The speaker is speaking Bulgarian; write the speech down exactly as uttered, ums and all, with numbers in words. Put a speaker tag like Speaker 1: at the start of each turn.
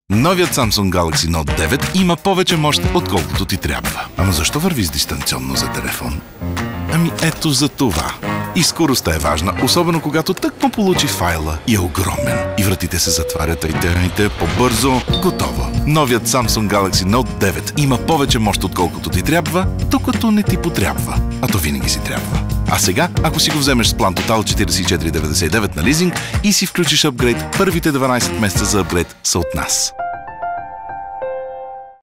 Speaker 1: Новият Samsung Galaxy Note девет има повече мощ, отколкото ти трябва. Ама защо върви с дистанционно за телефон? Ами ето за това. И скоростта е важна, особено когато тъкмо получи файла и е огромен. И вратите се затварят, а и те по-бързо. Готово. Новият Samsung Galaxy Note девет има повече мощ, отколкото ти трябва, докато не ти потрябва. А то винаги си трябва. А сега, ако си го вземеш с план Total четиридесет и четири деветдесет и девет на лизинг и си включиш апгрейд, първите дванайсет месеца за апгрейд са от нас.